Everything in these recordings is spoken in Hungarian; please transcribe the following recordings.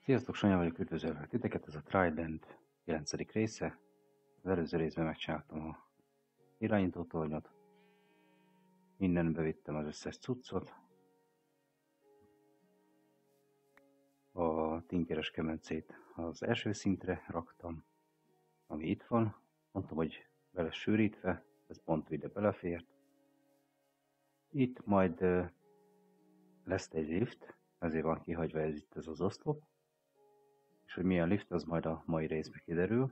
Sziasztok, Sanya vagyok, üdvözöllek titeket, ez a Trident 9. része. Az előző részben megcsináltam a irányítótornyot. Innen bevittem az összes cuccot. A tinkeres kemencét az első szintre raktam, ami itt van. Mondtam, hogy bele sűrítve, ez pont ide belefért. Itt majd lesz egy lift, ezért van kihagyva itt ez az oszlop. És hogy milyen lift, az majd a mai részben kiderül.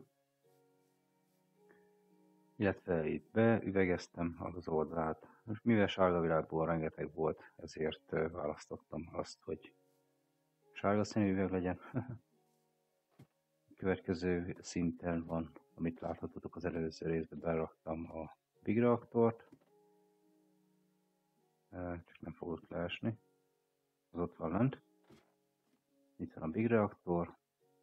Illetve itt beüvegeztem az oldalát. Most mivel sárga világból rengeteg volt, ezért választottam azt, hogy sárga színű üveg legyen. Következő szinten van, amit láthatótok az előző részben, beraktam a Big Reaktort. Csak nem fogok leesni. Az ott van lent. Itt van a Big Reaktor.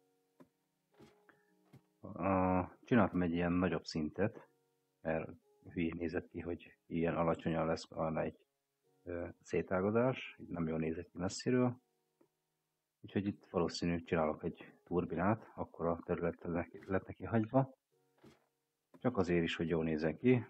Csináltam egy ilyen nagyobb szintet, mert hülyén nézett ki, hogy ilyen alacsonyan lesz egy szétágazás, így nem jól nézett ki messziről. Úgyhogy itt valószínű csinálok egy turbinát, akkor a terület lett neki hagyva. Csak azért is, hogy jól nézzen ki,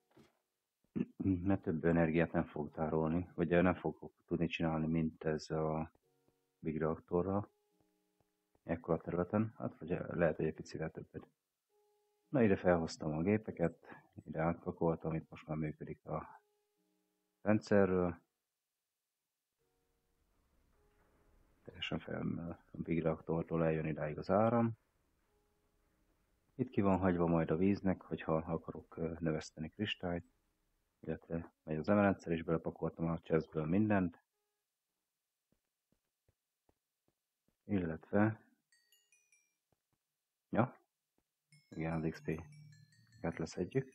mert több energiát nem fog tárolni, vagy nem fogok tudni csinálni, mint ez a Big Reaktorral. Ekkor a területen, hát vagy lehet, hogy egy picivel többet. Na, ide felhoztam a gépeket, ide átpakoltam, itt most már működik a rendszerről. Teljesen fel a Big Reaktortól eljön idáig az áram. Itt ki van hagyva majd a víznek, hogyha akarok növeszteni kristályt, illetve megy az emerendszer, és belepakoltam a chestből mindent. Illetve, ja, igen, az XP-ket leszedjük.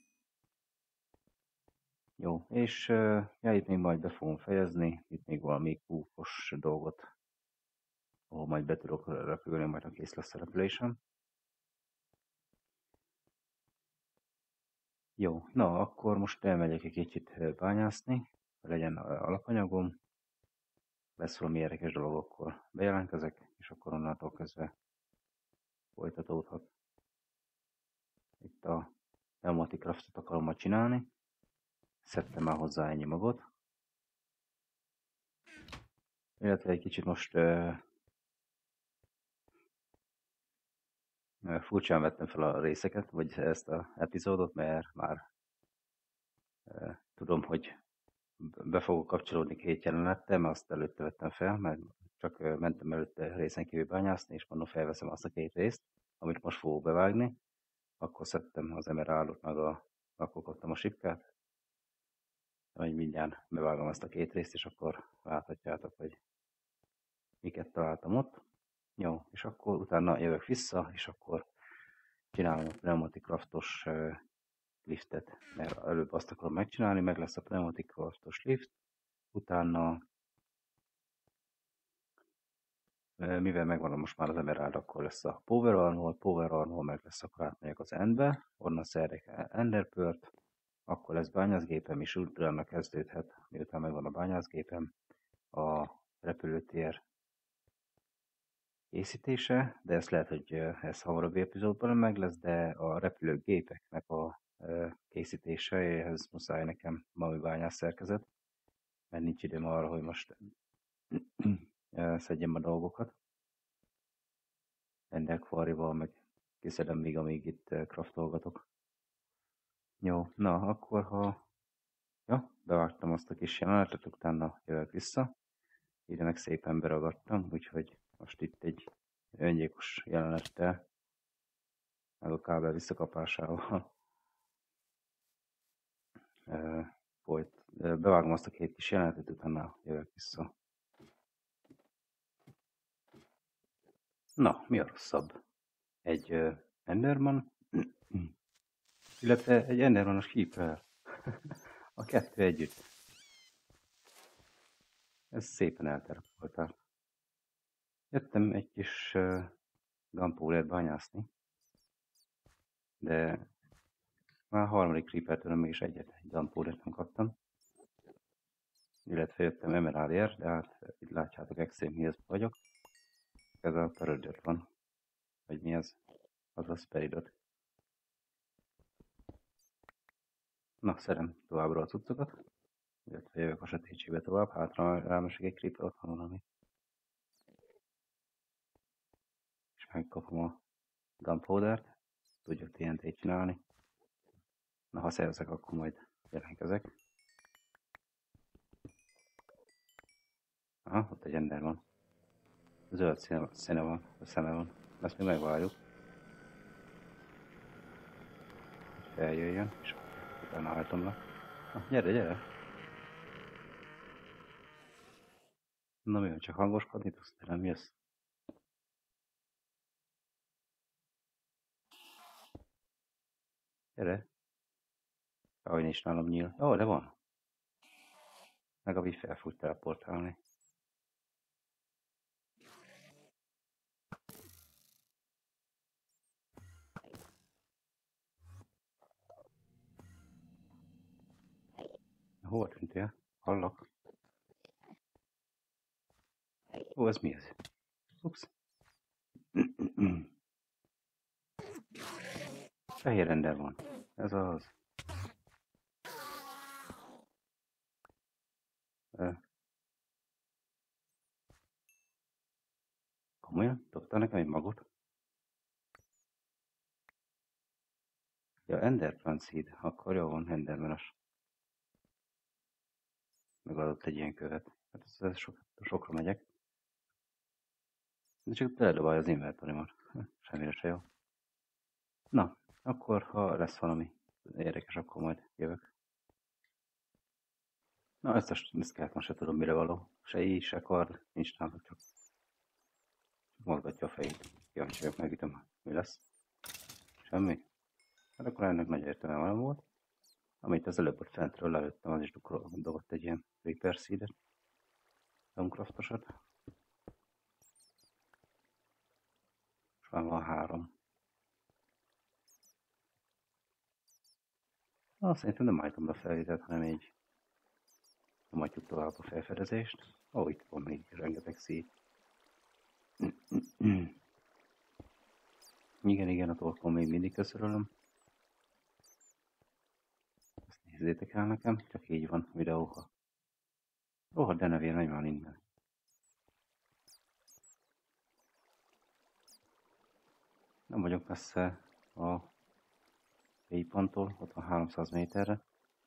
Jó, és ja, itt még majd be fogom fejezni, itt még valami kúfos dolgot, ahol majd be tudok repülni, majd a kész lesz a repülésem. Jó, na akkor most elmegyek egy kicsit bányászni, hogy legyen alapanyagom, lesz valami érdekes dolog, akkor bejelentkezek, és akkor onnantól kezdve folytatódhat. Itt a pneumatic craftot akarom majd csinálni, szedtem már hozzá ennyi magot, illetve egy kicsit most furcsán vettem fel a részeket, vagy ezt az epizódot, mert már tudom, hogy be fogok kapcsolódni 2 jelenettel, mert azt előtte vettem fel, mert csak mentem előtte részen kívül bányászni, és mondom, felveszem azt a 2 részt, amit most fogok bevágni. Akkor szedtem az emeraldot, meg akkor kaptam a sipkát, hogy mindjárt bevágom ezt a 2 részt, és akkor láthatjátok, hogy miket találtam ott. Jó, és akkor utána jövök vissza, és akkor csinálom a pneumatic craftos liftet, mert előbb azt akarom megcsinálni, meg lesz a pneumatic craftos lift, utána mivel megvan most már az emerald, akkor lesz a power armor meg lesz, akkor átmegyek az endbe, onnan szerek enderpört, akkor lesz bányászgépem, és utána kezdődhet, miután megvan a bányászgépem, a repülőtér készítése, de ezt lehet, hogy ez hamarabbi epizódban meg lesz, de a repülőgépeknek a készítéséhez muszáj nekem valami bányász szerkezet, mert nincs időm arra, hogy most szedjem a dolgokat. Ennek kvarrival meg kiszedem még, amíg itt craftolgatok. Jó, na akkor ja, bevágtam azt a kis jelenetet, utána jövök vissza. Ide meg szépen beragadtam, úgyhogy most itt egy öngyilkos jelenettel, meg a kábel visszakapásával bevágom azt a 2 kis jelenetet, utána jövök vissza. Na, mi a rosszabb? Egy Enderman, illetve egy Endermanos Keeper. A 2 együtt. Ez szépen elterapoltál. Jöttem egy kis gunpowdert bányászni, de már a 3. creepertől mégis egy gunpowdert nem kaptam. Illetve jöttem emeraldért, de hát itt látjátok extrém hízben vagyok. Ez a Parrot Na, szedem továbbra a cuccokat. Illetve jövök a sötétségbe tovább, hátra rámesek egy creeper, ott van valami. És megkapom a gunpowdert. Tudjuk TNT-t csinálni. Na, ha szerzek, akkor majd jelentkezek. Aha, ott egy ender van. Zöld színe van, a szeme van. Ezt még megvárjuk. Hogy feljöjjön, és utána hajtom le. Na, gyere, gyere! Na mi van, csak hangoskodni tudsz, te nem jössz? Gyere! Ahogy nincs nálam nyíl. Ó, de van! Legalább így fel fog teleportálni. Hol tűntél? Hallak? Ó, ez mi ez? Ups. Fehér render van. Ez az. Komolyan? Dobtál nekem egy magot? Ja, Enderplant Seed. Akkor jó van, Endermanes. Megadott egy ilyen követ. Hát ez sokra megyek. De csak beledobálja az inventorimat. Semmire se jó. Na, akkor ha lesz valami érdekes, akkor majd jövök. Na, ezt a szkelt most se tudom mire való. Se így, se kard, nincs nálam, csak mozgatja a fejét. Kíváncsi vagyok, megütöm, mi lesz. Semmi? Hát akkor ennek nagy értelme volt. Amit az előbb ott fentről lelőttem, az is dobott egy ilyen Reaper Seed-et. Stonecraftosat. És már van 3. Na, szerintem nem állítom be a felvételt, hanem így nyomatjuk tovább a felfedezést. Ó, itt van még rengeteg szíd. Igen, a torkon még mindig köszönöm. Ezt nézzétek el nekem, csak így van videóha. Ó, de nevél nem van innen. Nem vagyok messze a wayponttól, ott van 300 méterre.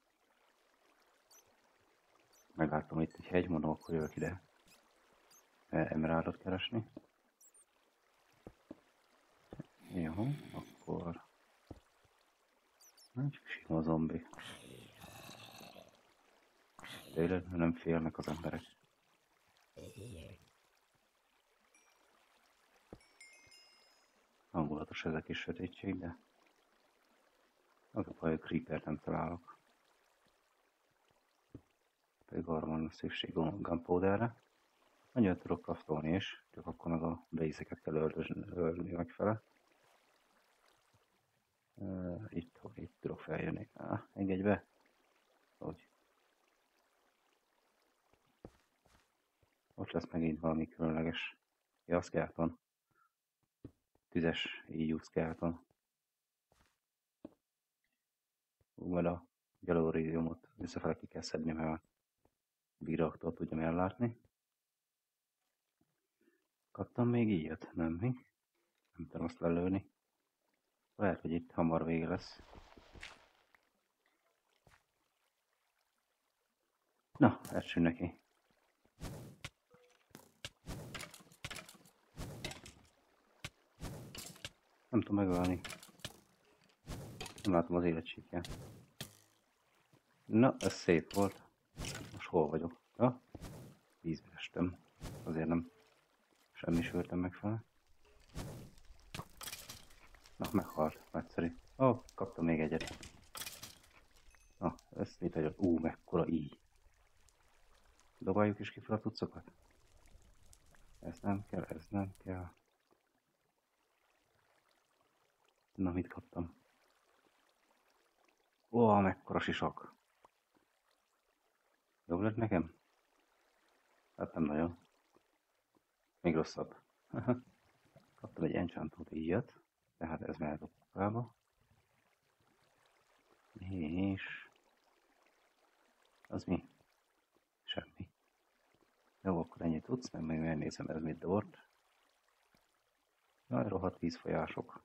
Megláttam itt egy hegy, mondom, akkor jövök ide emeraldot keresni. Jó, akkor... Nem csak sima zombi. Tényleg nem félnek az emberek. Hangulatos ez a kis sötétség, de az a baj, hogy creepert nem találok. Pedig arra van szükség a gunpowderre. Annyira tudok craftolni is, csak akkor meg a base-eket kell ölni megfele. Itt tudok feljönni. Engedj be! Hogy? Ott lesz megint valami különleges. Ja, a skeleton. Tüzes EU skeleton. Majd a gyalóriumot visszafele ki kell szedni, mert a bíraktól tudjam ellátni. Kaptam még ilyet, nem mi? Nem tudom azt lelőni. Lehet, hogy itt hamar vége lesz. Na, esünk neki. Nem tudom megölni. Nem látom az életsíkját. Na, ez szép volt. Most hol vagyok? Ja? Vízbe estem. Azért nem semmisültem meg fel. Na, meghalt. Nagyszerű. Ó, kaptam még egyet. Na, ezt mit hagyott? Mekkora így. Dobáljuk is ki fel a tucokat. Ez nem kell, ez nem kell. Na, mit kaptam? Mekkora sisak. Jobb lett nekem? Hát nem nagyon. Még rosszabb. Kaptam egy enchantot íjat, tehát ez mehet a kukába. És Az mi? Semmi. Jó, akkor ennyit tudsz, meg megnézem, ez mit dobott. Jaj, rohadt vízfolyások.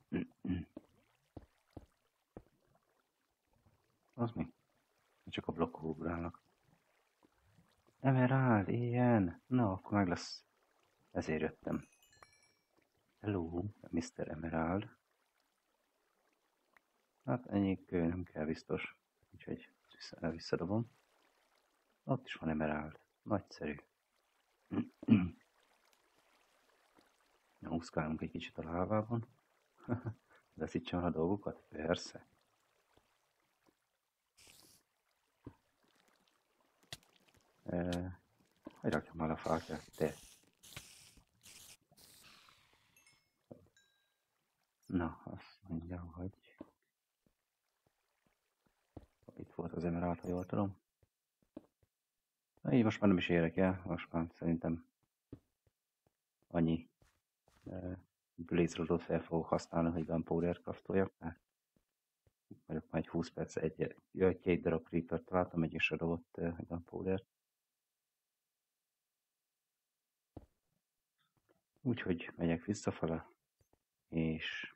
Az mi? Csak a blokkok ugrálnak. Emerald, ilyen! Na, akkor meg lesz. Ezért jöttem. Hello, Mr. Emerald. Hát ennyi kő nem kell biztos. Úgyhogy visszadobom. Ott is van Emerald. Nagyszerű. Na, úszkálunk egy kicsit a lávában. Leszítsen a dolgokat? Persze. Hogy rakjam már a fákját, te? Na, azt mondja, hogy itt volt az Emerald, ha jól tudom. Na, így most már nem is érek el, most már szerintem annyi Blaze Rodot fel fogok használni, hogy Gunpowder craftoljak, mert vagyok már egy 20 perc, két darab Creeper-t találtam, egy is adott Gunpowder. Úgyhogy megyek visszafele, és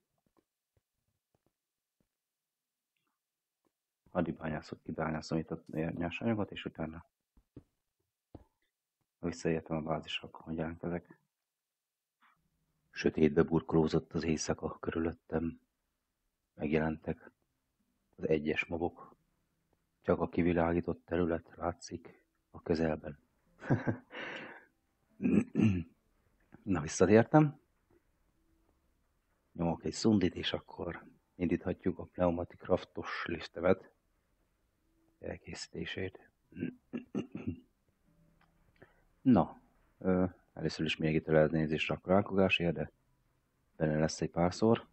addig kibányászom itt a nyersanyagot, és utána visszaértem a bázisra, akkor hogy jelentkezek. Sötétbe burkolózott az éjszaka körülöttem. Megjelentek az egyes mobok. Csak a kivilágított terület látszik a közelben. Na, visszatértem. Nyomok egy szundit, és akkor indíthatjuk a pneumatic craftos listemet elkészítését. Na, először is még itt elnézést a rákogásért, de benne lesz egy párszor.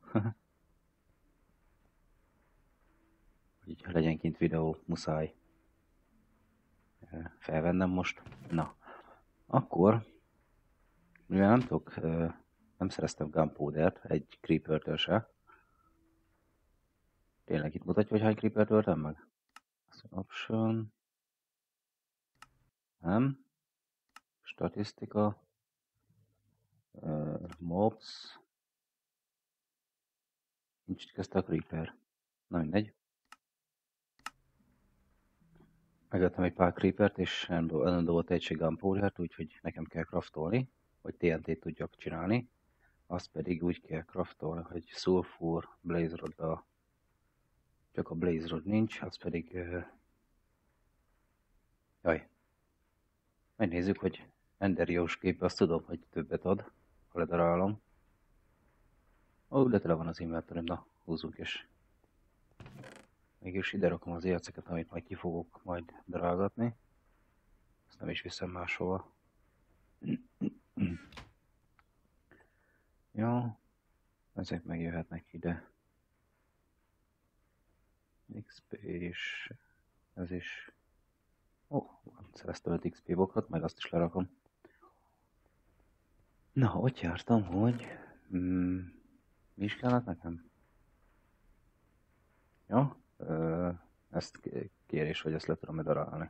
Így legyen kint videó, muszáj felvennem most. Na, akkor, mivel nem tudok, nem szereztem Gunpowdert, egy Creeper-től se. Tényleg itt mutatja, hogy hány Creeper töltem meg? Option. Nem. Statisztika. Mobs. Nincs itt közte a Creeper. Na mindegy. Megettem egy pár Creepert, és ellendobolt egység Gunpowdert, úgyhogy nekem kell craftolni, hogy TNT-t tudjak csinálni. Azt pedig úgy kell craftolni, hogy Sulfur, Blaze Rod, csak a Blaze Rod nincs, az pedig... Jaj. Megnézzük, hogy Enderiós kép, azt tudom, hogy többet ad, ha ledarálom. Ó, de tele van az inventorim, na, húzzunk is. Mégis ide rakom az érceket, amit majd ki fogok majd darálgatni. Ezt nem is viszem máshova. Jó, ezek megjöhetnek ide. XP és ez is. Ó, szereztem 5 XP bokrot, meg azt is lerakom. Na, ott jártam, hogy... mi is kellett nekem? Ja, ezt kérés, hogy ezt le tudom darálni.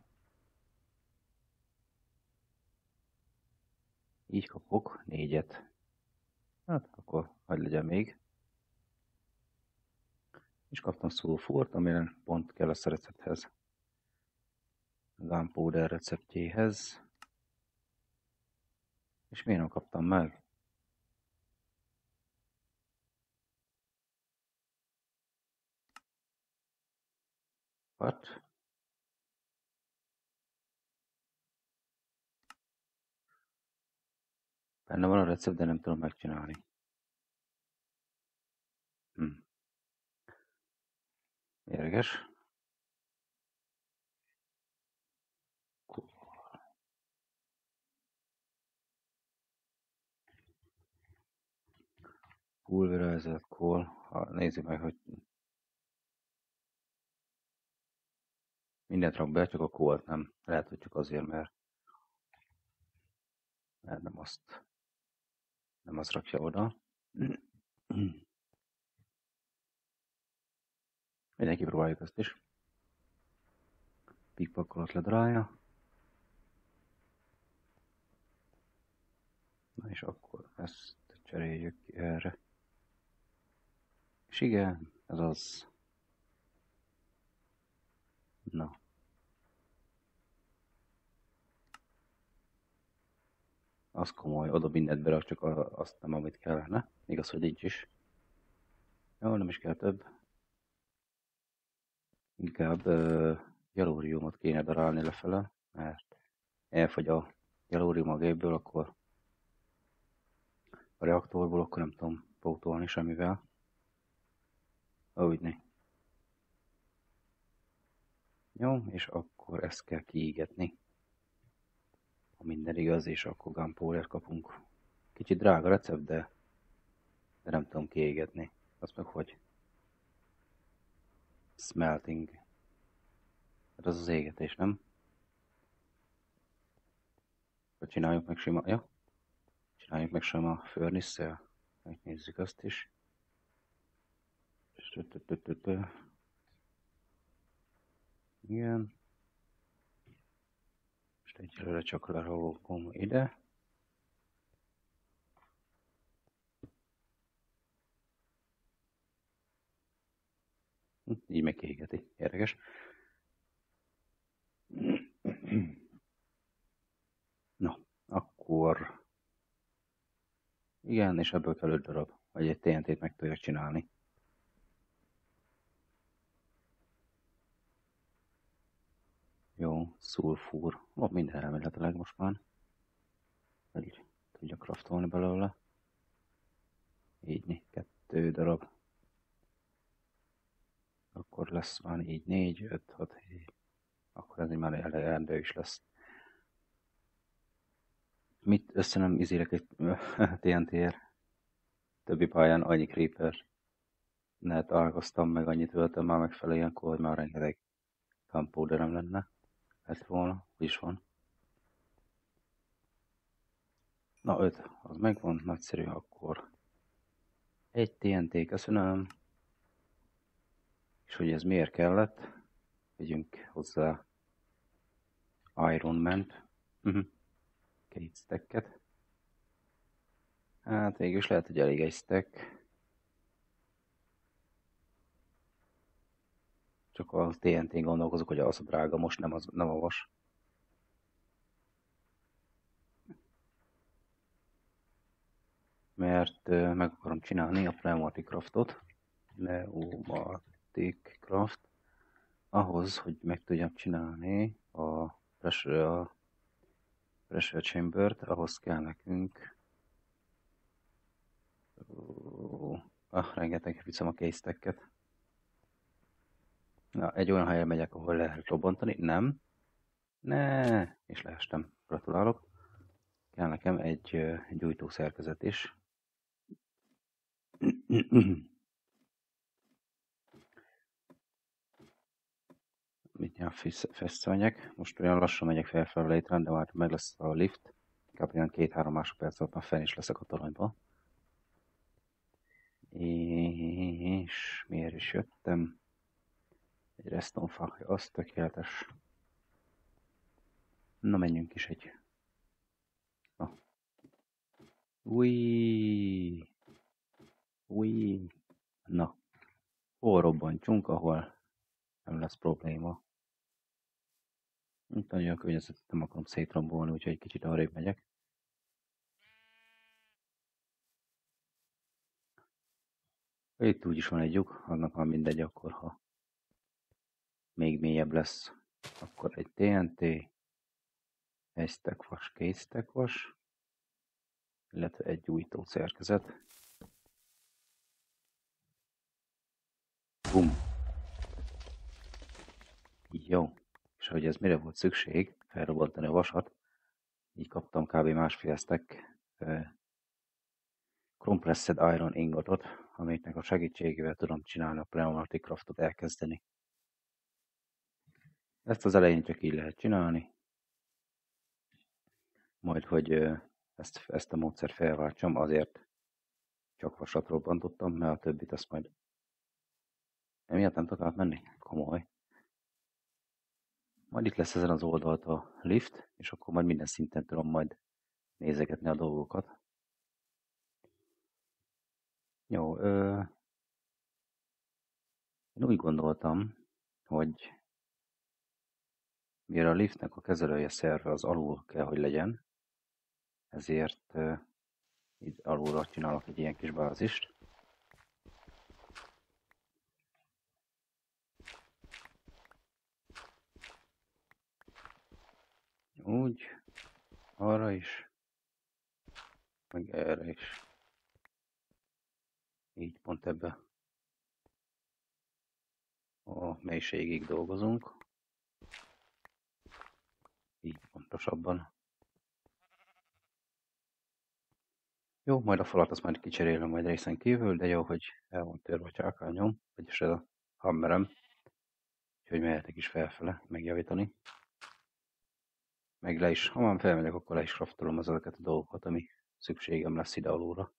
Így kapok 4-et. Hát akkor hagyd legyen még. És kaptam Sulfurt, amire pont kell a recepthez. Gunpowder receptjéhez. És miért nem kaptam meg? What? Benne van a recept, de nem tudom megcsinálni. Érdekes. Pulverizelt kól. Nézzük meg, hogy mindent rak be, csak a kólt nem. Lehet, hogy csak azért, mert nem azt rakja oda. Mindenki próbáljuk ezt is. pikpakolót ledarálja. Na és akkor ezt cseréljük ki erre. És igen, ez az. Na. Az komoly, oda mindent berak, csak azt nem, amit kellene. Igaz, hogy nincs is. Jó, nem is kell több. Inkább gyalóriumot kéne darálni lefele, mert elfogy a gyalórium a gépből, akkor a reaktorból, akkor nem tudom pótolni semmivel. Úgyni. Jó, és akkor ezt kell kiégetni. Ha minden igaz, és akkor gunpowder kapunk. Kicsit drága recept, de nem tudom kiégetni. Azt meg hogy? Smelting. Hát az az égetés, nem? Vagy csináljuk meg sima... Ja? Csináljuk meg sima furnace-szel. Megnézzük azt is. Igen. Most egyelőre csak lerolom ide. Így megégeti. Érdekes. Na, akkor... Igen, és ebből kell 5 darab. Vagy egy TNT-t meg tudjak csinálni. Jó, szulfúr. Van minden elméletileg most már. Meg tudja craftolni belőle. Így 2 darab. Akkor lesz már így 4, 5, 6, 7. Akkor ez már elegendő is lesz. Mit össze nem izélek egy TNT-ért? Többi pályán annyi creeper. Ne találkoztam meg, annyit öltem már megfelé, ilyenkor, hogy már rengeteg gunpowderem lenne. Lett volna, is van. Na 5, az megvan, nagyszerű, akkor egy TNT, köszönöm. És hogy ez miért kellett, vegyünk hozzá Iron Man-t. 2 stacket. Hát végülis lehet, hogy elég egy stack. Csak a TNT-n gondolkozok, hogy az a drága, most nem a vas. Mert meg akarom csinálni a Pneumatic Craftot. Pneumatic Craft. Ahhoz, hogy meg tudjam csinálni a pressure chamber-t, ahhoz kell nekünk rengeteg viszem a case stacket. Na, egy olyan helyen megyek, ahol lehet robbantani. Nem. Ne, és leestem. Gratulálok. Kell nekem egy gyújtószerkezet is. Mit nyelv fesztanyek. Most olyan lassan megyek felfelé létrán, de már meg lesz a lift. Kb. Olyan 2-3 másodperc alatt már fel is leszek a toronyba. És miért is jöttem? Egy redstone fa, az tökéletes. Na, menjünk is egy. Na. Új. Na. Hol robbantsunk, ahol nem lesz probléma. Itt nagyon a környezetet nem akarom szétrombolni, úgyhogy egy kicsit arrébb megyek. Itt úgyis van egy lyuk, annak már mindegy, akkor ha még mélyebb lesz, akkor egy TNT, egy stack vas, 2 stack vas, illetve egy gyújtó szerkezet. Bum! Jó. És hogy ez mire volt szükség, felrobbantani a vasat, így kaptam kb. Másfél stack compressed iron ingotot, amiknek a segítségével tudom csinálni a pneumatic craftot, elkezdeni. Ezt az elején csak így lehet csinálni, majd hogy ezt a módszert felváltsam, azért csak vasat robbantottam, mert a többit azt majd emiatt nem tudok átmenni. Komoly. Majd itt lesz ezen az oldalt a lift, és akkor majd minden szinten tudom majd nézegetni a dolgokat. Jó, én úgy gondoltam, hogy mivel a liftnek a kezelője szerve az alul kell, hogy legyen, ezért így alulra csinálok egy ilyen kis bázist. Úgy, arra is, meg erre is. Így pont ebbe a mélységig dolgozunk. Így pontosabban. Jó, majd a falat azt majd kicserélem majd részen kívül, de jó, hogy el van törve a csákányom, vagyis ez a hammerem. Úgyhogy mehetek is felfele megjavítani. Meg le is, ha már felmegyek, akkor le is craftolom ezeket a dolgokat, ami szükségem lesz ide alulra.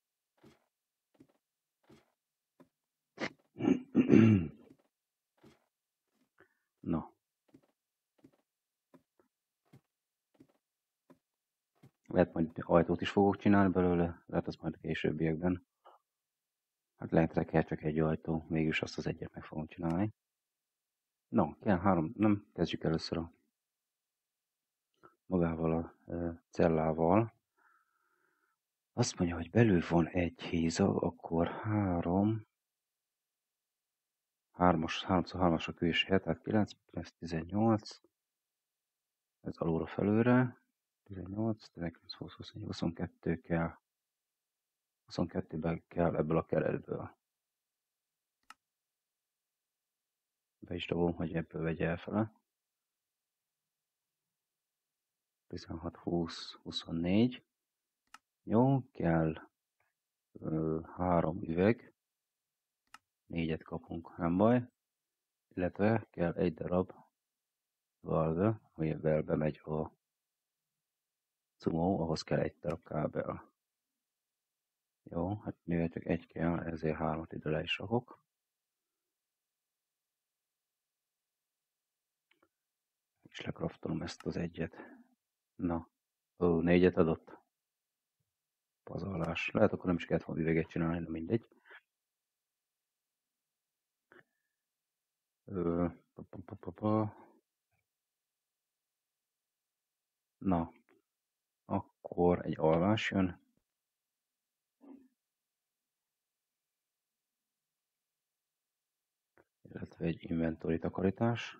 No. Lehet majd ajtót is fogok csinálni belőle, lehet az majd a későbbiekben. Hát lehet kell csak egy ajtó, mégis azt az egyet meg fogom csinálni. No, kell 3, nem, kezdjük először a magával a cellával. Azt mondja, hogy belül van egy hézag, akkor 3x3-as a külső, tehát 9, ez 18, ez alulra felőre, 18, 19, 20, 21, 22 kell, 22-ben kell ebből a keretből. Be is dobom, hogy ebből vegye elfele. 16, 20, 24. Jó, kell 3 üveg, 4-et kapunk, nem baj. Illetve kell egy darab valve, amivel bemegy a cumó, ahhoz kell egy darab kábel. Jó, hát mivel csak egy kell, ezért 3-at ide le is rakok. És lekraftolom ezt az egyet. Na, 4-et adott. Pazarlás. Lehet, akkor nem is kellett volna üveget csinálni, de mindegy. Na, akkor egy alvás jön. Illetve egy inventory takarítás.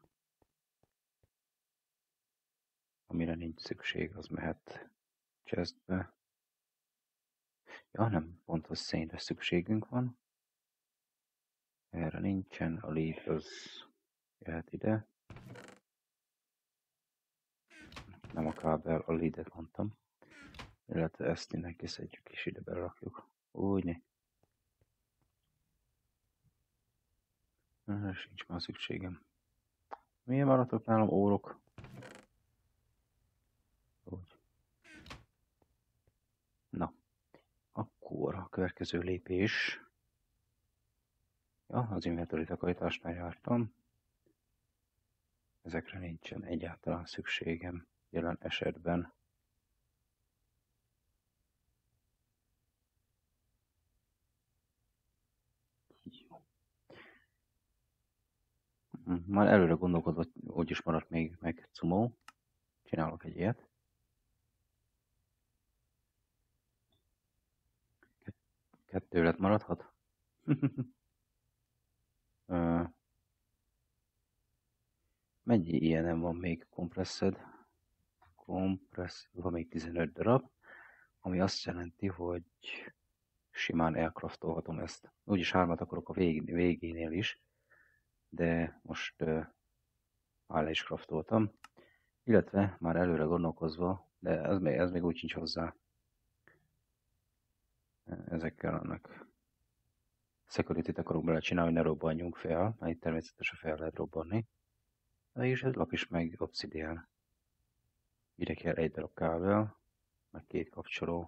Amire nincs szükség, az mehet chestbe. Ja, nem, pont az szénre szükségünk van. Erre nincsen, a lead az jöhet ide. Nem a kábel, a leadet mondtam. Illetve ezt innen kiszedjük és ide berakjuk. Úgy. Erre sincs már szükségem. Miért maradtok nálam órok? Úgy. Na, akkor a következő lépés. Ja, az inventory takarításnál jártam. Ezekre nincsen egyáltalán szükségem jelen esetben. Már előre gondolkodva, úgyis maradt még meg cumó. Csinálok egy ilyet. Kettő lett maradhat. Mennyi ilyenem van még kompresszed? Van még 15 darab, ami azt jelenti, hogy simán elcraftolhatom ezt. Úgyis 3-at akarok a végénél is, de most már le is craftoltam. Illetve már előre gondolkozva, de ez még úgy sincs hozzá. Ezekkel annak security-t akarok bele csinálni, hogy ne robbanjunk fel, mert itt természetesen fel lehet robbanni. De is ez lap is meg obszidián. Ide kell egy darab kábel, meg 2 kapcsoló.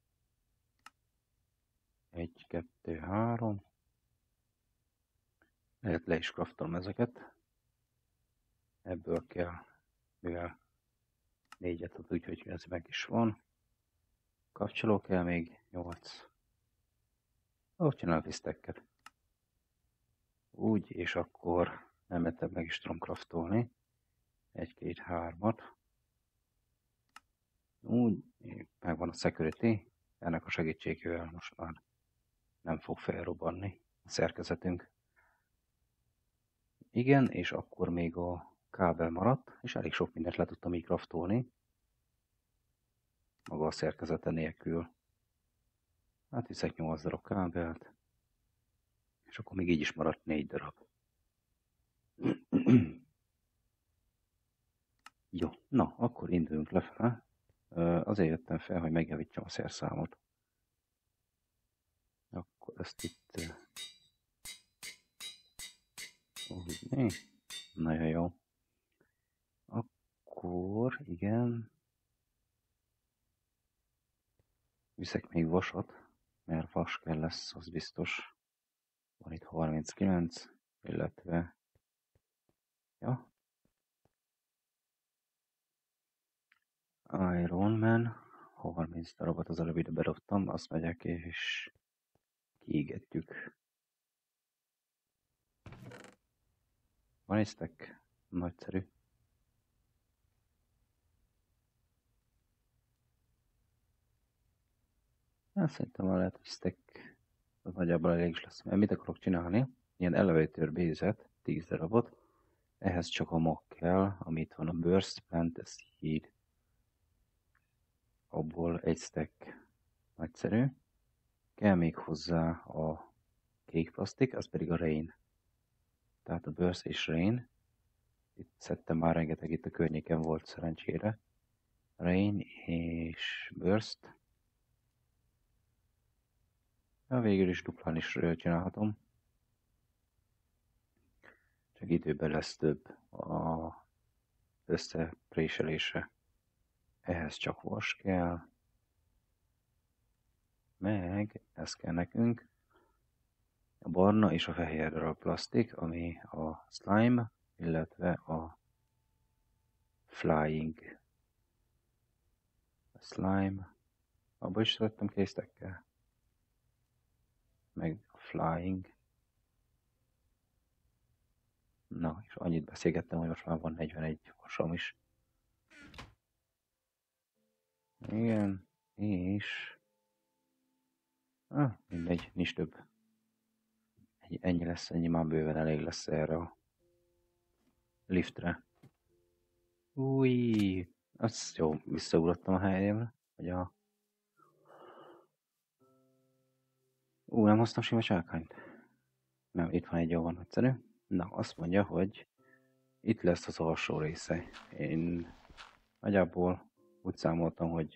1, 2, 3. Lehet le is craftolom ezeket. Ebből kell, mivel 4-et ad, úgyhogy ez meg is van. Kapcsoló kell még 8. Ahogy csinálok isztekket. Úgy, és akkor emetem meg is tudom craftolni. 1, 2, 3-at. Úgy, megvan a security. Ennek a segítségével most már nem fog felrobbanni a szerkezetünk. Igen, és akkor még a kábel maradt, és elég sok mindent le tudtam így craftolni. Maga a szerkezete nélkül. Hát viszek 8 darab kábelt, és akkor még így is maradt 4 darab. Jó, na, akkor induljunk lefele. Azért jöttem fel, hogy megjavítsam a szerszámot. Akkor ezt itt... Úgy, nagyon jó. Akkor, igen. Viszek még vasat, mert vas kell lesz, az biztos. Van itt 39, illetve... Ja. Iron Man. 30 darabot az előbb ide bedobtam, azt megyek és kiégetjük. Van egy stack? Nagyszerű. Hát szerintem már lehet, hogy stack az nagyjából elég is lesz. Mert mit akarok csinálni? Ilyen elevator base-et, 10 darabot. Ehhez csak a mag kell, amit van a burst plant, ez híd. Abból egy stack nagyszerű. Kell még hozzá a kék plastik, az pedig a rain. Tehát a burst és rain. Itt szedtem már rengeteg, itt a környéken volt szerencsére. Rain és burst. Ja, végül is duplán is csinálhatom. Csak időben lesz több a összepréselése. Ehhez csak vas kell. Meg ez kell nekünk. A barna és a fehér darab plastik, ami a slime, illetve a flying. A slime. Abba is szerettem késztekkel. Meg a flying. Na, és annyit beszélgettem, hogy most már van 41 vasom is. Igen, és... mindegy, nincs több. Ennyi lesz, ennyi már bőven elég lesz erre a liftre. Új, az jó, visszaugrottam a helyemre, hogy a... nem hoztam sima csákányt. Nem, itt van egy jó van egyszerű. Na, azt mondja, hogy itt lesz az alsó része. Én nagyjából úgy számoltam, hogy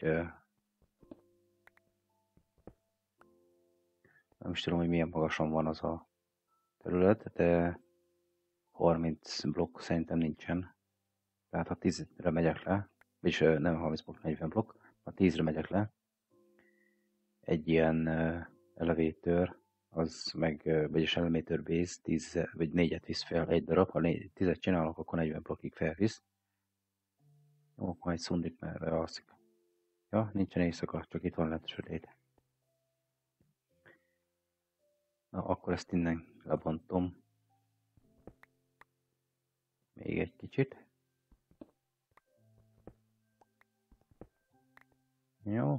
nem is tudom, hogy milyen magasan van az a terület, de 30 blokk szerintem nincsen. Tehát ha 10-re megyek le, vagyis nem 30 blokk, 40 blokk, ha 10-re megyek le, egy ilyen elevator, az meg, vagyis elevator base 10 vagy 4-et visz fel egy darab, ha 10-et csinálok, akkor 40 blokkig felvisz. Jó, akkor egy szundit, mert alszik. Ja, nincsen éjszaka, csak itt van lett sötét. Na, akkor ezt innen lebontom. Még egy kicsit. Jó.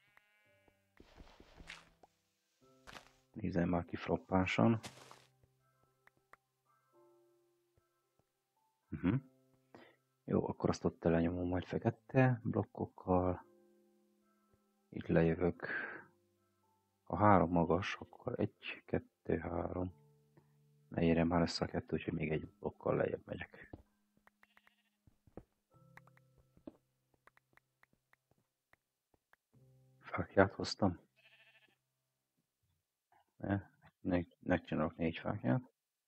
Nézem már ki floppánsan. Jó, akkor azt ott lenyomom majd fekete blokkokkal. Itt lejövök. Ha 3 magas, akkor 1, 2, 3. Ne érjem már össze a 2, úgyhogy még egy blokkal lejjebb megyek. Fákját hoztam. Ne csinálok 4 fákját.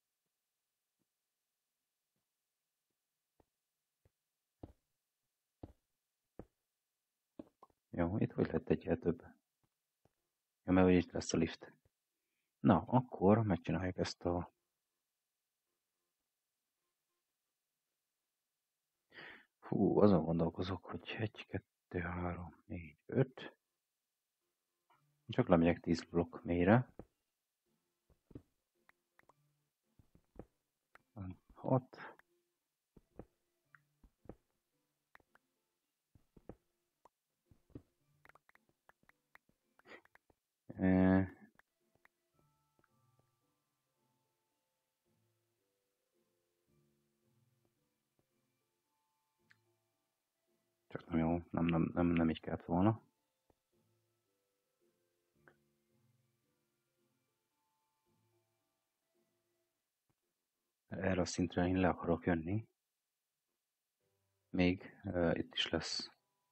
Jó, itt hogy lett egyel több? Ja, mert itt lesz a lift. Na, akkor megcsináljuk ezt a Hú, azon gondolkozok, hogy 1, 2, 3, 4, 5. Csak lemegyek 10 blokk mélyre. 6. Csak nem jó, nem így kellett volna. Erre a szintre én le akarok jönni. Még itt is lesz.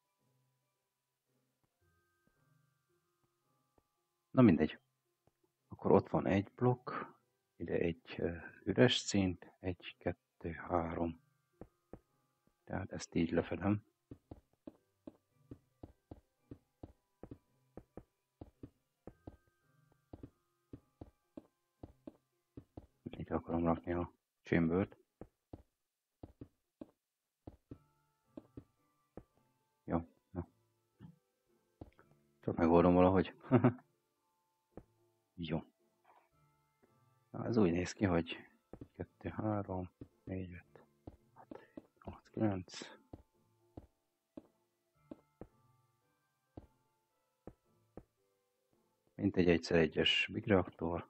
Na mindegy. Akkor ott van egy blokk, ide egy üres szint, 1, 2, 3. Tehát ezt így lefedem. Ide akarom rakni a chambert. Jó, na. Csak megoldom valahogy. Jó. Na, ez úgy néz ki, hogy 2, 3, 4, 5, 6, 8, 9. Mint egy 1x1-es big reaktor.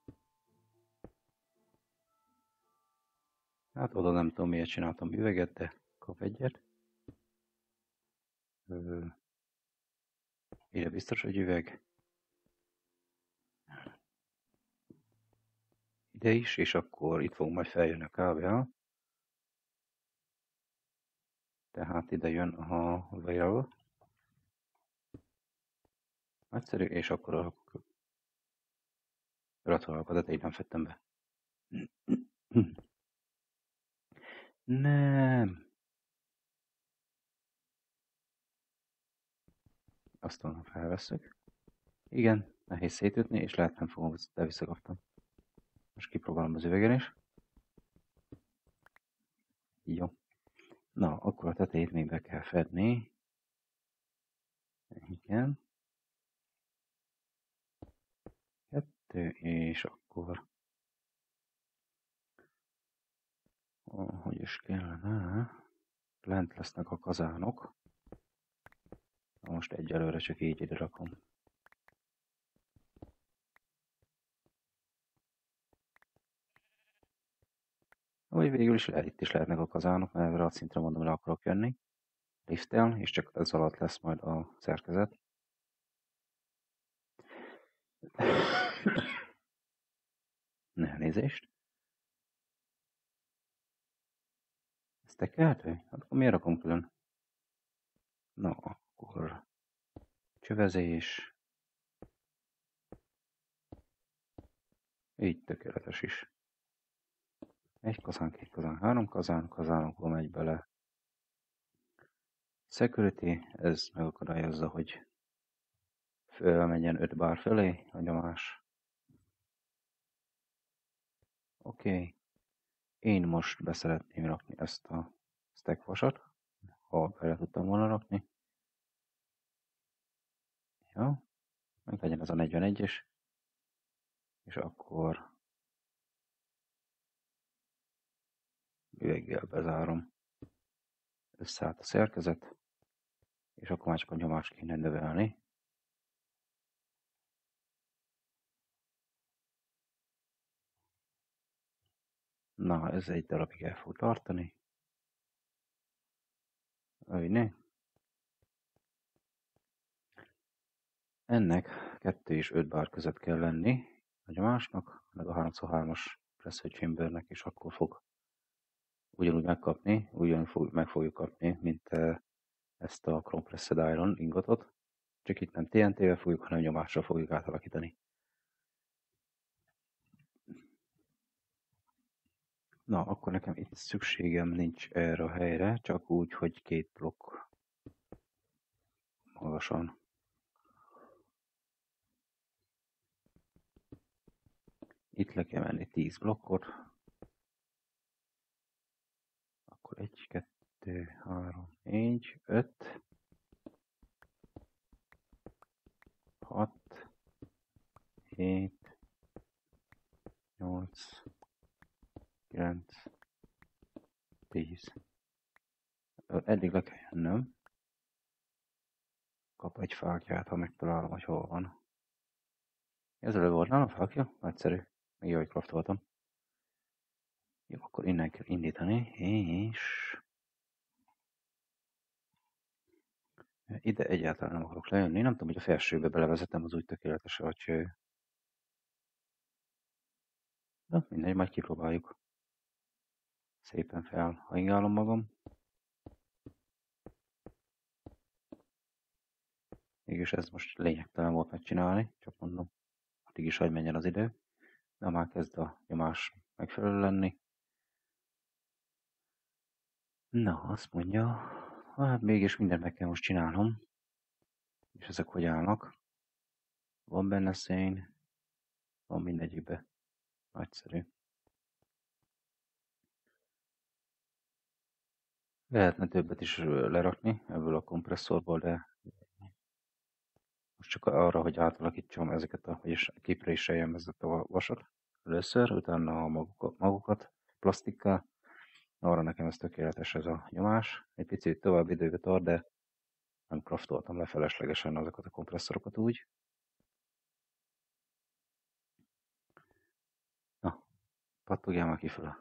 Hát oda nem tudom miért csináltam üveget, de kap egyet. Ide biztos, hogy üveg. Ide is, és akkor itt fog majd feljönni a kábel. Tehát ide jön a rail. Nagyszerű, és akkor a gratulálok, de így nem fettem be. Nem. Aztán felveszünk. Igen, nehéz szétütni, és lehet nem fogom, de visszakaptam. Most kipróbálom az üvegen is. Jó. Na, akkor a tetejét még be kell fedni. Igen. 2, és akkor... Hogy is kellene? Lent lesznek a kazánok. Na most egyelőre csak így ide rakom. Vagy végül is itt is lehetnek a kazánok, mert erre a szintre mondom, le akarok jönni. Liftel, és csak ez alatt lesz majd a szerkezet. Elnézést. Ez tekerhető? Hát akkor miért rakom külön? Na, akkor csövezés. Így tökéletes is. 1 kazán, 2 kazán, 3 kazán, kazánokból megy bele. Security, ez megakadályozza, hogy fölmenjen 5 bár fölé a nyomás. Oké. Én most beszeretném rakni ezt a stack vasat, ha bele tudtam volna rakni. Ja, meg legyen ez a 41-es. És akkor üveggel bezárom. Összeállt a szerkezet, és akkor már csak a nyomást kéne növelni. Na, ez egy darabig el fog tartani. Ne. Ennek 2 és 5 bár között kell lenni a nyomásnak, meg a 3x3-as pressure chambernek, és akkor fog ugyanúgy megkapni, meg fogjuk kapni, mint ezt a Chrome Pressed Iron ingotot. Csak itt nem TNT-vel fogjuk, hanem nyomásra fogjuk átalakítani. Na, akkor nekem itt szükségem nincs erre a helyre, csak úgy, hogy 2 blokk magasan. Itt le kell menni 10 blokkot. Akkor 1, 2, 3, 4, 5, 6, 7, 8, 9, 10. Eddig le kell jönnöm. Kap egy fákját, ha megtalálom, hogy hol van. Ez előbb volt nálam fákja? Nagyszerű. Még jó, hogy craftoltam. Jó, akkor innen kell indítani, és... ide egyáltalán nem akarok lejönni. Nem tudom, hogy a felsőbe belevezetem, az úgy tökéletes, vagy... Na, mindegy, majd kipróbáljuk. Szépen felhajgálom magam. Mégis ez most lényegtelen volt megcsinálni, csak mondom, addig is, hogy menjen az idő. De már kezd a nyomás megfelelő lenni. Na, azt mondja, hát mégis mindent meg kell most csinálnom. És ezek hogy állnak? Van benne szén, van mindegyikbe. Nagyszerű. Lehetne többet is lerakni ebből a kompresszorból, de most csak arra, hogy átalakítsam ezeket, vagyis kipréseljem ezeket a vasat először, utána a magukat plastikká. Arra nekem ez tökéletes ez a nyomás. Egy picit tovább időbe tart, de nem craftoltam le feleslegesen azokat a kompresszorokat úgy. Na, pattogjál már kifele.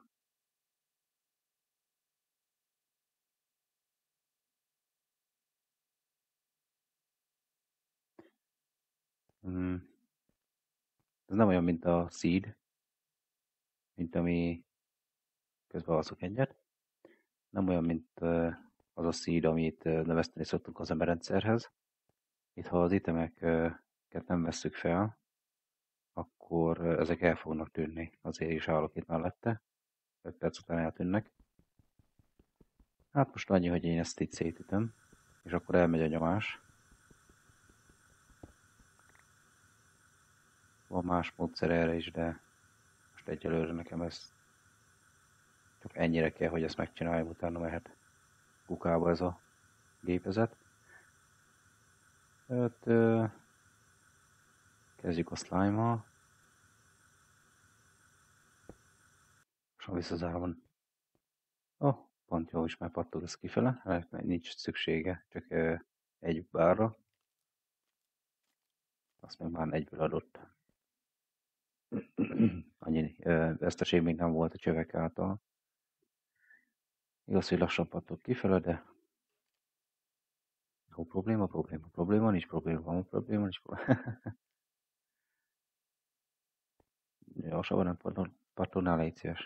Ez nem olyan, mint a seed, mint ami közben alszok egyet. Nem olyan, mint az a seed, amit növeszteni szoktunk az emberrendszerhez. Itt, ha az itemeket nem vesszük fel, akkor ezek el fognak tűnni. Azért is állok itt mellette. 5 perc után eltűnnek. Hát most annyi, hogy én ezt itt szétütöm, és akkor elmegy a nyomás. Van más módszer erre is, de most egyelőre nekem ez csak ennyire kell, hogy ezt megcsináljam, utána mehet kukába ez a gépezet. Hát, kezdjük a slime-mal. Most van visszazáron. Pont jó, is már pattog ez kifele, nincs szüksége, csak egy bárra. Azt meg már egyből adott. Annyi veszteség még nem volt a csövek által. Igaz, hogy lassan pattog kifele, de jó, probléma, nincs probléma, nincs probléma. Gyorsabban nem pattognál, légy szíves.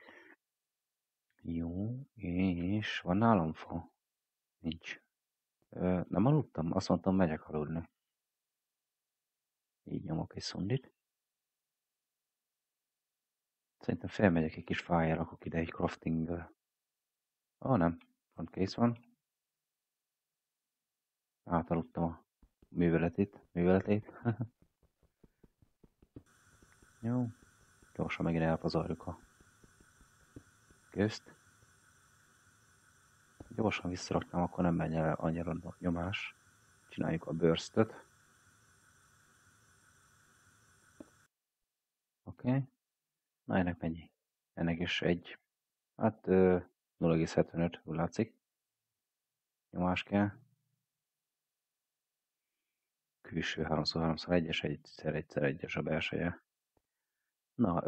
Jó, és van nálam fa? Nincs. Nem aludtam? Azt mondtam, megyek aludni. Így nyomok egy szundit. Szerintem felmegyek egy kis fájára, rakok ide egy crafting. Nem. Pont kész van. Átaludtam a műveletét. Jó. Gyorsan megint elpazarjuk a közt. Gyorsan visszaraknám, akkor nem menj el annyira a nyomás. Csináljuk a burstöt. Oké. Na, ennek mennyi? Ennek is egy. Hát 0,75, úgy látszik. Nyomás kell. Külső 3x3x1-es, 1x1-es a belseje. Na,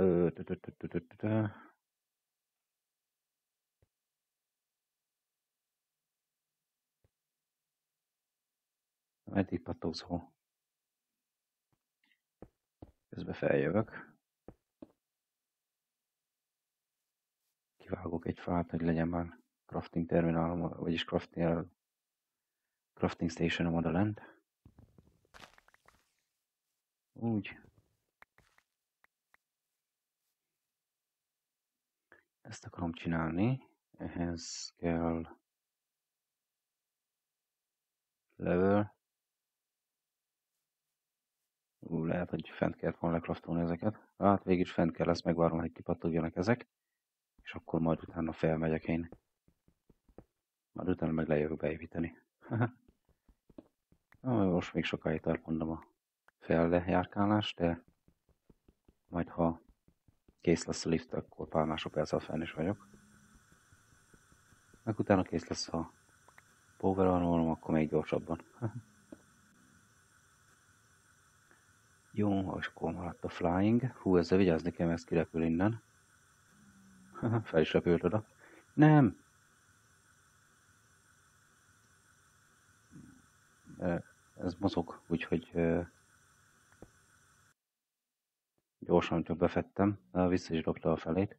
meddig pattogzó? Közben feljövök. Kivágok egy fát, hogy legyen már crafting terminálom, vagyis crafting stationom oda lent. Úgy. Ezt akarom csinálni. Ehhez kell level. Lehet, hogy fent kellett volna lecraftolni ezeket. Hát végig is fent kell, ezt megvárom, hogy kipattogjanak ezek. És akkor majd utána felmegyek én. majd utána meg lejövök beépíteni. Most még sokáig tart, mondom, a fellejárkálás, de majd ha kész lesz a lift, akkor pár másodperccel fenn is vagyok. Meg utána kész lesz a power armorom, akkor még gyorsabban. Jó, és akkor maradt a flying. Hú, ezzel vigyázni kell, mert kirepül innen. Fel is repült oda. Nem! Ez mozog, úgyhogy gyorsan csak befettem, vissza is dobta a felét.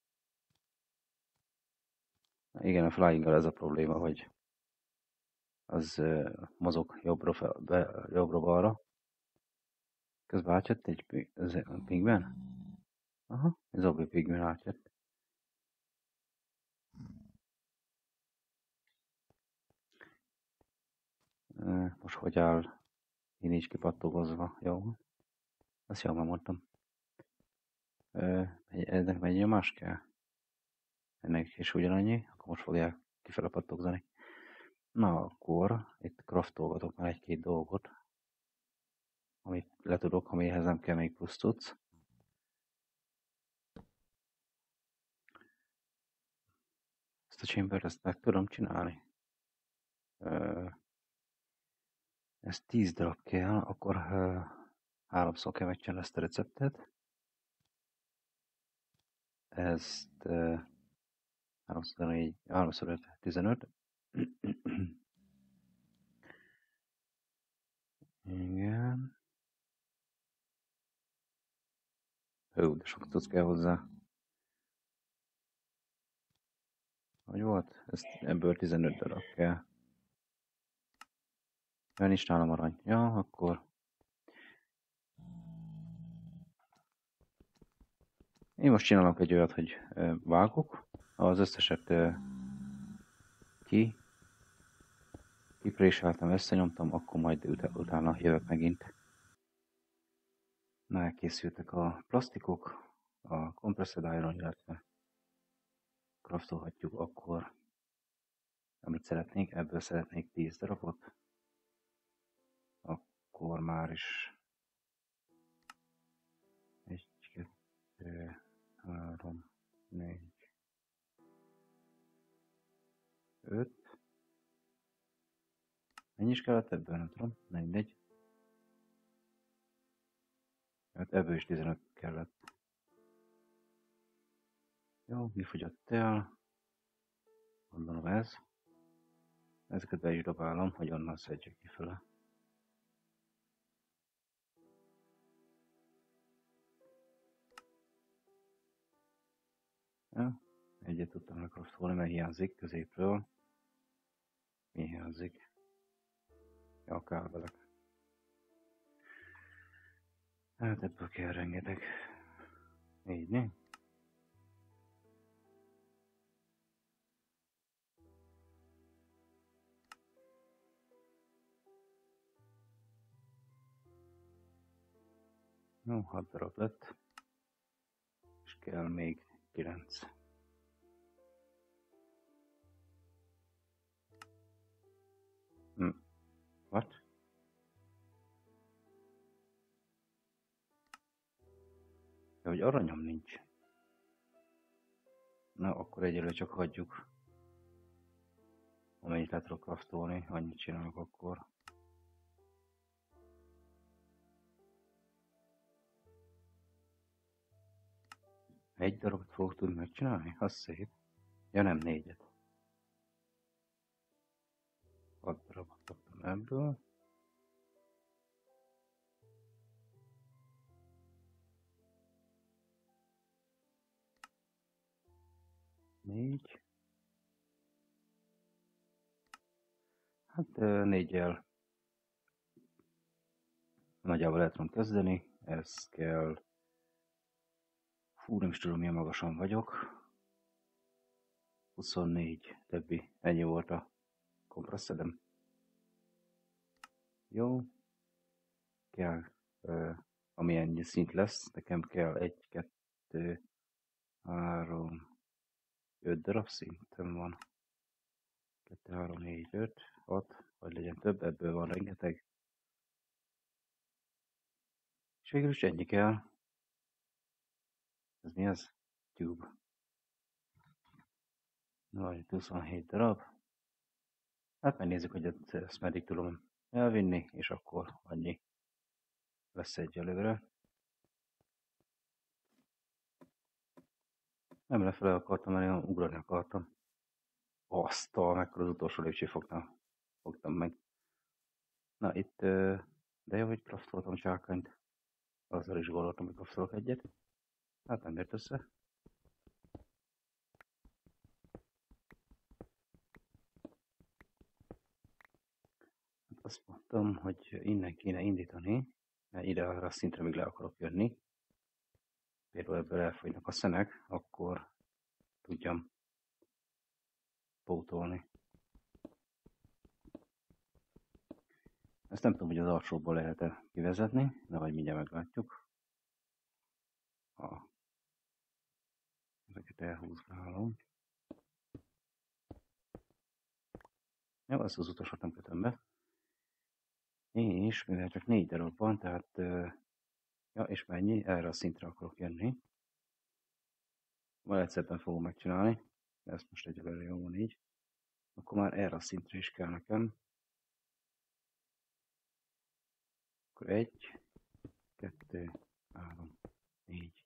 Igen, a flying-gal ez a probléma, hogy az mozog jobbra-balra. Közben átjött egy pigmen? Aha, ez a pigmen átjött. Most hogy áll? Én nincs kipattogozva, jó? Ezt jól mondtam. Ennek mennyi nyomás kell? Ennek is ugyanannyi, akkor most fogják kifele pattogzani. Na akkor itt craftolgatok már egy-két dolgot, amit letudok, amihez nem kell még plusz tudsz. Ezt a chamber, ezt meg tudom csinálni. Ez 10 darab kell, akkor 3-szor kell megcsinálni ezt a receptet. Ezt 3x4, 3x5, 15. Igen. Hú, de sok tudsz kell hozzá. Hogy volt? Ebből 15 darab kell. Mert nincs nálam arany. Ja, akkor... Én most csinálok egy olyat, hogy vágok. Az összeset kipréseltem, összenyomtam, akkor majd utána jövök megint. Na, elkészültek a plastikok, a compressed iron, illetve craftolhatjuk akkor, amit szeretnénk. Ebből szeretnék 10 darabot. Akkor már is 1, 2, 3, 4, 5. Mennyi is kellett ebből? Nem tudom. Mindegy. Hát ebből is 15 kellett. Jó, mi fogyott el? Gondolom ez. Ezeket be is dobálom, hogy onnan szedjük kifele. Ja, egyet tudtam lekraftolni, mert hiányzik középről. Mi hiányzik? Ja, a kábelek. Hát ebből kell rengeteg. Így, ne? Jó, 6 darab lett. És kell még 9. What? De hogy aranyom nincs. Na, akkor egyelőre csak hagyjuk. Amennyit le tudok craftolni, annyit csinálok akkor. Egy darabot fogok tudni megcsinálni? Az szép. Ja, nem 4-et. 6 darabot kaptam ebből. Négy. Hát 4-jel nagyjából el tudom kezdeni. Ez kell... Fú, nem is tudom, milyen magasan vagyok. 24, többi. Ennyi volt a kompresszedem. Jó. Kell, amilyen szint lesz. Nekem kell 1, 2, 3, 5 darab szintem van. 2, 3, 4, 5, 6, vagy legyen több, ebből van rengeteg. És végül is ennyi kell. Ez mi az? Tube. Vagy 27 darab. Hát megnézzük, hogy ezt meddig tudom elvinni, és akkor annyi lesz egyelőre. Nem lefele akartam, mert én ugrani akartam. Mekkora az utolsó lépcső fogtam meg. Na itt, de jó, hogy craftoltam csákányt. Azzal is gondoltam, hogy craftolok egyet. Hát nem ért össze. Hát azt mondtam, hogy innen kéne indítani, mert ide arra a szintre még le akarok jönni. Például ebből elfogynak a szenek, akkor tudjam pótolni. Ezt nem tudom, hogy az alsóból lehet-e kivezetni, de majd mindjárt meglátjuk. Ezeket elhúzgálom. Jó, ezt az utasot nem kötöm be. És mivel csak 4 darab van, tehát ja, és mennyi? Erre a szintre akarok jönni. Majd egyszerűen fogom megcsinálni. De ezt most egyelőre jó van így. Akkor már erre a szintre is kell nekem. Akkor 1, 2, 3, 4.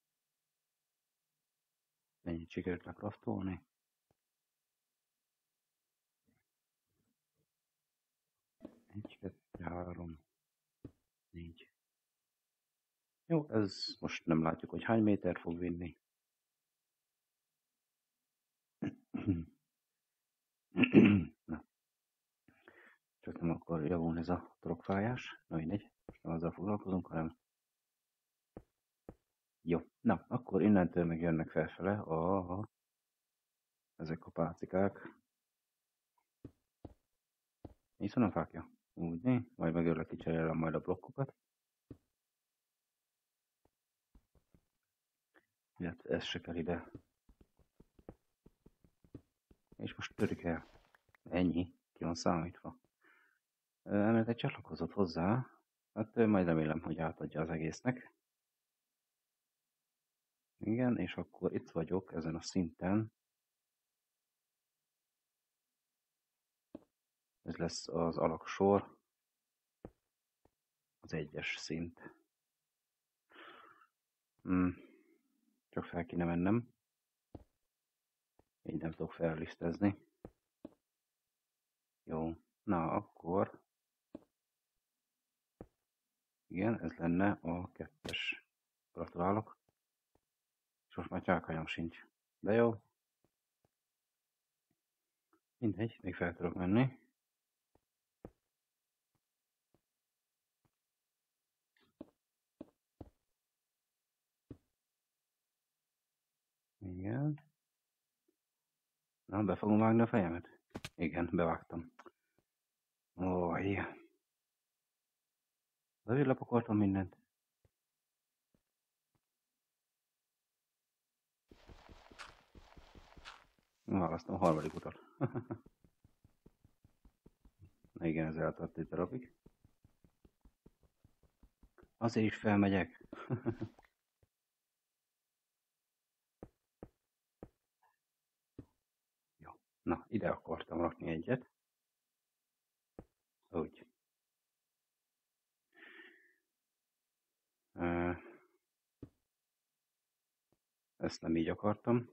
Ennyit sikerült lekraftolni. 1, 2, 3, 4. Jó, ez most nem látjuk, hogy hány méter fog vinni. Na. Csak nem akar javulni ez a torokfájás. Na mindegy, most nem azzal foglalkozunk, hanem... Jó, na, akkor innentől meg jönnek felfele ezek a pácikák. Így van a fákja. Úgy, majd megőrlek kicserélem majd a blokkokat. Illetve ez se kell ide. És most törik el. Ennyi, ki van számítva. Emellett egy csatlakozott hozzá. Hát majd remélem, hogy átadja az egésznek. Igen, és akkor itt vagyok ezen a szinten. Ez lesz az alaksor. Az 1-es szint. Csak fel kéne mennem. Így nem tudok fellisztezni. Jó, na akkor... Igen, ez lenne a 2-es. Gratulálok. És most már csákányom sincs. De jó. Mindegy, még fel tudok menni. Igen. Na, be fogom vágni a fejemet? Igen, bevágtam. Ó, igen. De lepakoltam mindent. Választom a harmadik utat. Na igen, ez eltart egy darabig. Azért is felmegyek. Jó. Na, ide akartam rakni egyet. Úgy. Ezt nem így akartam.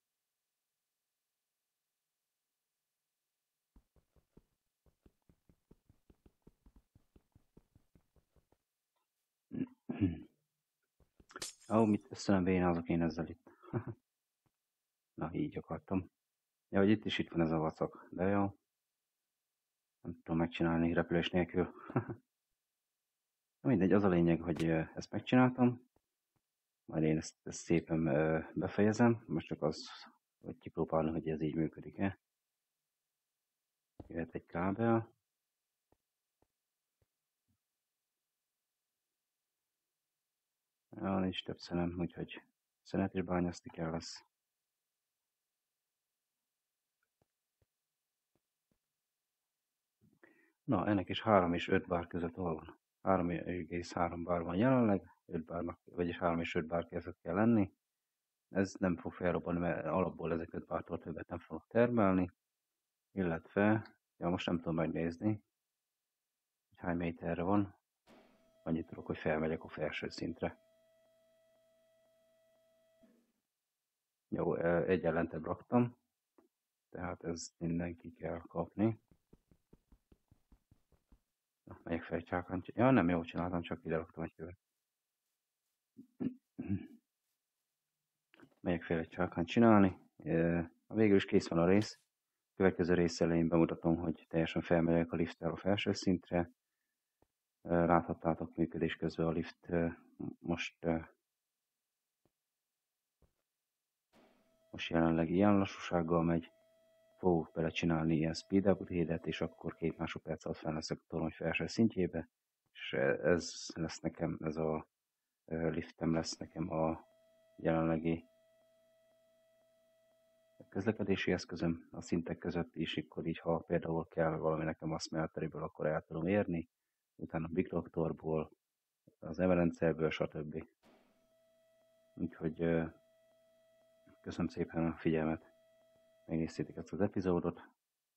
Ó, mit össze bénázok én ezzel itt. Na, így akartam. Ja, hogy itt van ez a vacak, de jó. Nem tudom megcsinálni repülés nélkül. Mindegy, az a lényeg, hogy ezt megcsináltam. Majd én ezt szépen befejezem. Most csak az, hogy kipróbálni, hogy ez így működik-e. Jöhet egy kábel. Ja, nincs több szenem, úgyhogy szenet is bányászni kell lesz. Na, ennek is 3 és 5 bár között hol van? 3,3 bár van jelenleg, 5 bárnak, vagyis 3 és 5 bár között kell lenni. Ez nem fog felrobbanni, mert alapból ezek 5 bártól többet nem fognak termelni. Illetve, ja, most nem tudom megnézni, hogy hány méterre van. Annyit tudok, hogy felmegyek a felső szintre. Jó, egy ellentebb raktam, tehát ez mindenki kell kapni. Na, megyek fel egy csákán. Ja, nem jól csináltam, csak ide raktam egy követ. Megyek fel egy csákán csinálni. Végül is kész van a rész. Következő rész elején bemutatom, hogy teljesen felmegyek a lifttel a felső szintre. Láthattátok működés közben a lift most jelenleg ilyen lassúsággal megy. Fogok bele csinálni ilyen speed upgrade-et, és akkor 2 másodperc alatt fel leszek a torony felső szintjébe. És ez lesz nekem, ez a liftem lesz nekem a jelenlegi közlekedési eszközöm a szintek között is, akkor így, ha például kell valami nekem a smelteriből, akkor el tudom érni, utána a Big Doctorból, az emerencerből, stb. Úgyhogy köszönöm szépen a figyelmet, megnéztétek ezt az epizódot.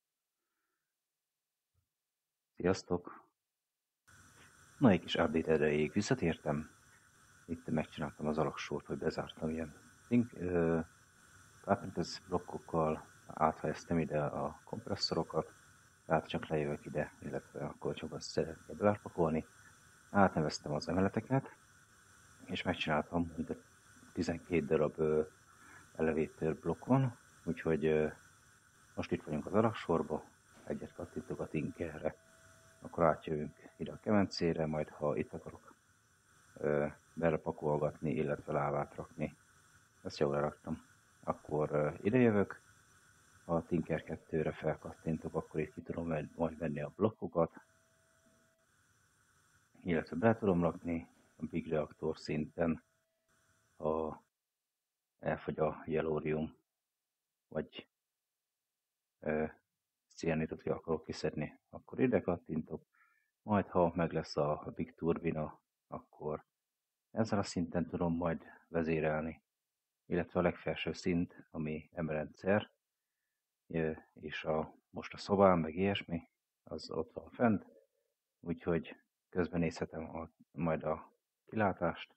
Sziasztok! Na, egy kis update erejéig visszatértem. Itt megcsináltam az alaksort, hogy bezártam ilyen Carpenters blokkokkal, áthelyeztem ide a kompresszorokat, tehát csak lejövök ide, illetve akkor csak azt szeretnék belepakolni. Átneveztem az emeleteket, és megcsináltam, mint 12 darab elevator blokk van, úgyhogy most itt vagyunk az alaksorba, egyet kattintok a tinkerre, akkor átjövünk ide a kemencére, majd ha itt akarok belepakolgatni, illetve lávát rakni, ezt jól leraktam, akkor ide jövök, a Tinker 2-re felkattintok, akkor itt ki tudom majd venni a blokkokat, illetve be tudom rakni a Big Reactor szinten, ha elfogy a Yellorium, vagy cianitot ki akarok kiszedni, akkor ide kattintok, majd ha meg lesz a Big Turbina, akkor ezzel a szinten tudom majd vezérelni, illetve a legfelső szint, ami M-rendszer, és most a szobám, meg ilyesmi, az ott van fent, úgyhogy közben nézhetem majd a kilátást.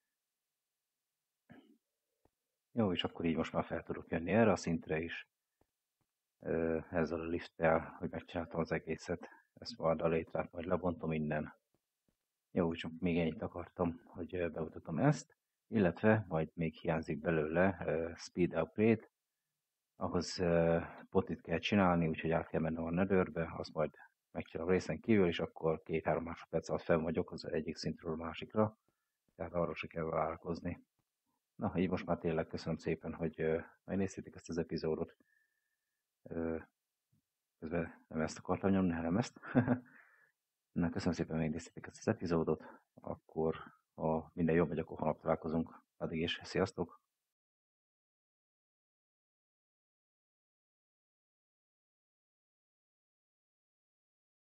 Jó, és akkor így most már fel tudok jönni erre a szintre is, ezzel a lifttel, hogy megcsináltam az egészet, ezt majd a létrát majd lebontom innen. Jó, csak még ennyit akartam, hogy bemutatom ezt, illetve majd még hiányzik belőle speed upgrade, ahhoz potit kell csinálni, úgyhogy át kell mennem a Netherbe, azt majd megcsinálom részen kívül, és akkor 2-3 másodperc alatt fel vagyok az egyik szintről a másikra, tehát arra se kell vállalkozni. Na, így most már tényleg köszönöm szépen, hogy megnéztétek ezt az epizódot. Közben nem ezt akartam nyomni, hanem ezt. Na, köszönöm szépen, hogy megnéztétek ezt az epizódot, akkor ha minden jobb megy, akkor holnap találkozunk. Addig is, sziasztok!